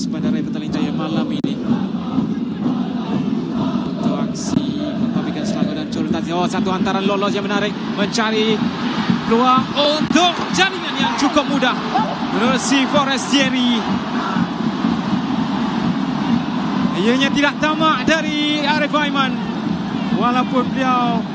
Polis Bandaraya Petaling Jaya malam ini untuk aksi membabikan selangor dan coretan. Oh, satu hantaran lolos yang menarik mencari peluang untuk jaringan yang cukup mudah menurut si Forestieri. Ianya tidak tamak dari Arif Aiman walaupun beliau